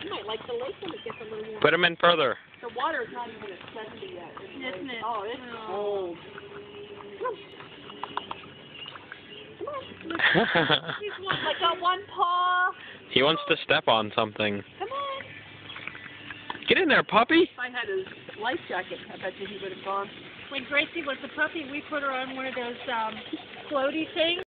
You might like the lake when it gets a little warm. Put him in further. The water is not even at 70 yet. Isn't it? Oh, it's cold. I got one paw. He wants to step on something. Come on. Get in there, puppy. If I had his life jacket, I bet you he would have gone. When Gracie was a puppy, we put her on one of those floaty things.